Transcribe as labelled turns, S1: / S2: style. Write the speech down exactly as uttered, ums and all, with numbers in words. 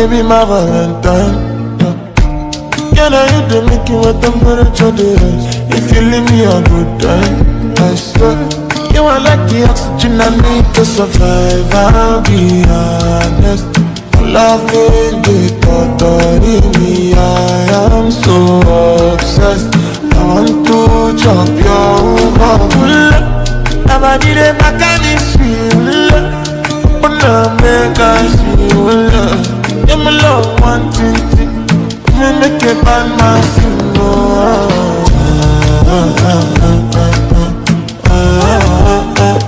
S1: be my Valentine. Can I you to make you a temperature rise? If you leave me a good time, I swear you are like the oxygen I need to survive. I'll be honest, loving the thought of me. I am so obsessed. I want to chop your heart. I'ma need a mechanism. Wanna make us feel love. Yeah, my love one thing. Me make it bad man sing. Oh, ah, ah, ah, ah, ah, ah, ah.